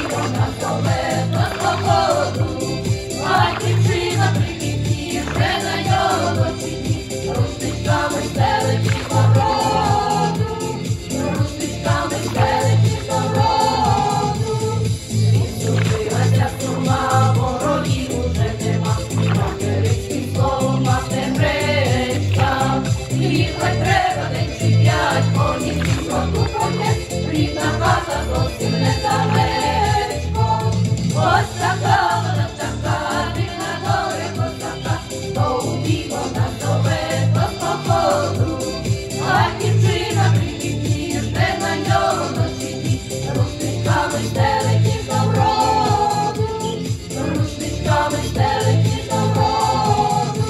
вона зове до походу, а дівчина прикипіє вже на його чині, рушничками стелечі городу, рушничками стелечі городу. Відступилася сурма, ворогів уже нема, материнським словом мати гречка. Їхать треба день чи п'ять, коні всі року ходять, рідна хата зовсім недалечко. Ось така вона така, дивна горе козака, то у бій вона зове до походу, а дівчина прикипіє, жде на нього ночі дні, рушничками стелечі городу, рушничками стелечі городу.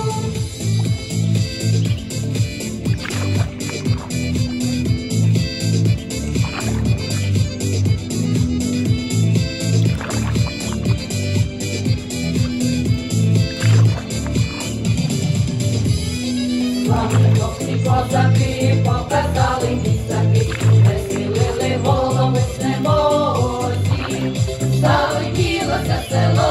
Славні козаки показали місцяки, де схилили голови знемозі, залетілося село.